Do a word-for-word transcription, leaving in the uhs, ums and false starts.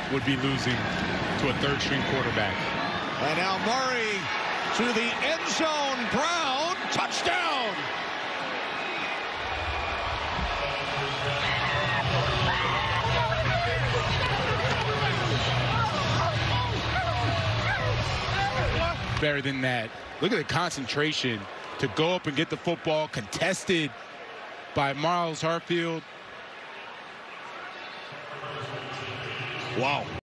would be losing to a third-string quarterback. And now Murray to the end zone. Brown, touchdown! Better than that. Look at the concentration to go up and get the football, contested by Miles Hartfield. Wow.